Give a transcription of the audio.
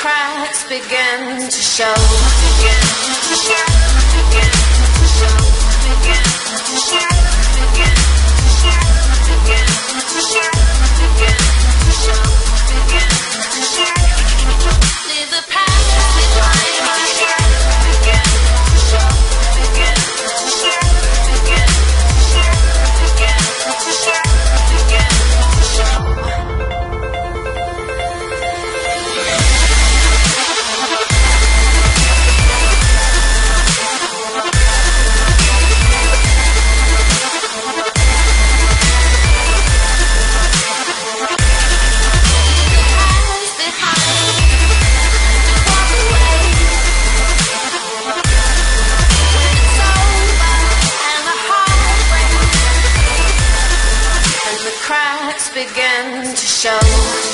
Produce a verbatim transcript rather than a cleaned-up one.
cracks begin to show. Begin to show. Begin to show. Begin to show. Begin to show. Begin to show. Begin to show. Begin to show. Leave the past behind. Begin to show. Begin to show. Begin to show. Begin to show. Begin to show. Begin to show.